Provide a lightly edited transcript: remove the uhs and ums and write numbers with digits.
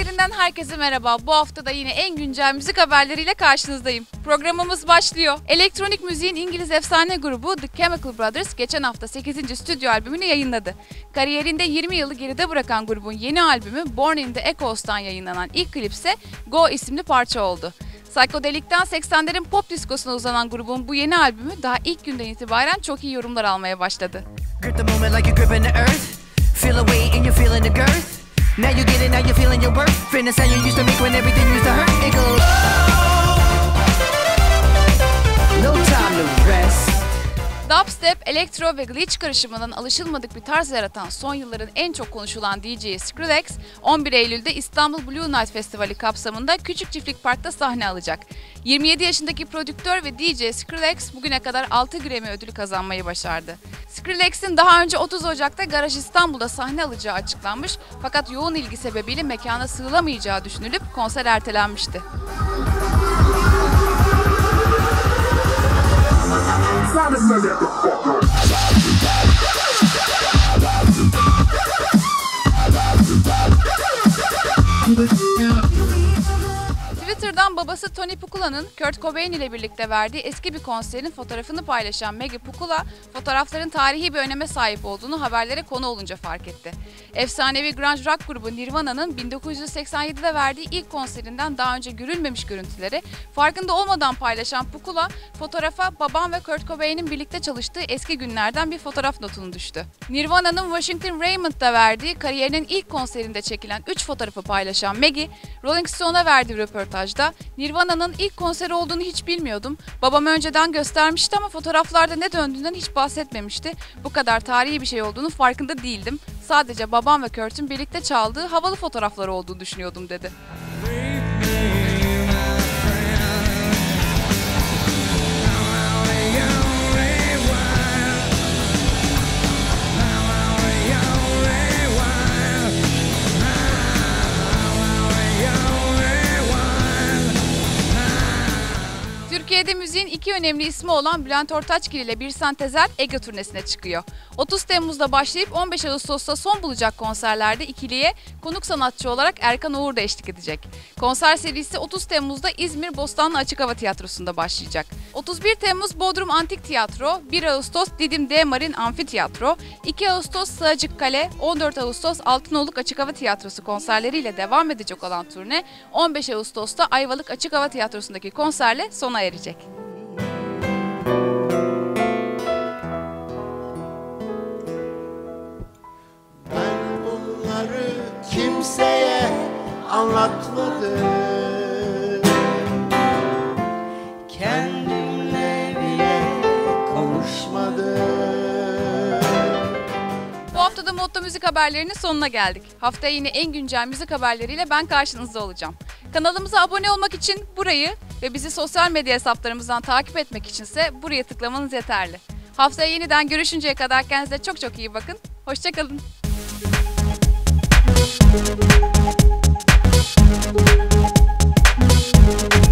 konserlerinden herkese merhaba. Bu hafta da yine en güncel müzik haberleriyle karşınızdayım. Programımız başlıyor. Elektronik müziğin İngiliz efsane grubu The Chemical Brothers geçen hafta 8. stüdyo albümünü yayınladı. Kariyerinde 20 yılı geride bırakan grubun yeni albümü Born in the Echoes'tan yayınlanan ilk klip ise Go isimli parça oldu. Psychodelic'ten 80'lerin pop diskosuna uzanan grubun bu yeni albümü daha ilk günden itibaren çok iyi yorumlar almaya başladı. Now you get it, now you're feeling your worth. Fitness how you used to make when everything used to hurt. It goes. No time to rest. Dubstep, elektro ve glitch karışımının alışılmadık bir tarz yaratan son yılların en çok konuşulan DJ Skrillex, 11 Eylül'de İstanbul Blue Night Festivali kapsamında Küçük Çiftlik Park'ta sahne alacak. 27 yaşındaki prodüktör ve DJ Skrillex bugüne kadar 6 Grammy ödülü kazanmayı başardı. Skrillex'in daha önce 30 Ocak'ta Garaj İstanbul'da sahne alacağı açıklanmış fakat yoğun ilgi sebebiyle mekana sığılamayacağı düşünülüp konser ertelenmişti. Twitter'dan babası Tony Pukula'nın Kurt Cobain ile birlikte verdiği eski bir konserin fotoğrafını paylaşan Maggie Pukula, fotoğrafların tarihi bir öneme sahip olduğunu haberlere konu olunca fark etti. Efsanevi grunge rock grubu Nirvana'nın 1987'de verdiği ilk konserinden daha önce görülmemiş görüntüleri farkında olmadan paylaşan Pukula, fotoğrafa babam ve Kurt Cobain'in birlikte çalıştığı eski günlerden bir fotoğraf notunu düştü. Nirvana'nın Washington Raymond'da verdiği kariyerinin ilk konserinde çekilen 3 fotoğrafı paylaşan Maggie, Rolling Stone'a verdiği röportajda Nirvana'nın ilk konseri olduğunu hiç bilmiyordum. Babam önceden göstermişti ama fotoğraflarda ne döndüğünden hiç bahsetmemişti. Bu kadar tarihi bir şey olduğunu farkında değildim. Sadece babam ve Kurt'un birlikte çaldığı havalı fotoğrafları olduğunu düşünüyordum dedi. Türkiye'de müziğin iki önemli ismi olan Bülent Ortaçgil ile Birsen Tezel Ege turnesine çıkıyor. 30 Temmuz'da başlayıp 15 Ağustos'ta son bulacak konserlerde ikiliye konuk sanatçı olarak Erkan Oğur da eşlik edecek. Konser serisi 30 Temmuz'da İzmir Bostanlı Açık Hava Tiyatrosu'nda başlayacak. 31 Temmuz Bodrum Antik Tiyatro, 1 Ağustos Didim D Marin Amfiteyatro, 2 Ağustos Sığacık Kale, 14 Ağustos Altınoluk Açık Hava Tiyatrosu konserleriyle devam edecek olan turne 15 Ağustos'ta Ayvalık Açık Hava Tiyatrosu'ndaki konserle sona erecek. Ben bunları kimseye anlatmadım. Kendimle bile konuşmadım. Bu hafta da Modda Müzik haberlerinin sonuna geldik. Haftaya yine en güncel müzik haberleriyle ben karşınızda olacağım. Kanalımıza abone olmak için burayı ve bizi sosyal medya hesaplarımızdan takip etmek içinse buraya tıklamanız yeterli. Haftaya yeniden görüşünceye kadar kendinize çok çok iyi bakın. Hoşça kalın.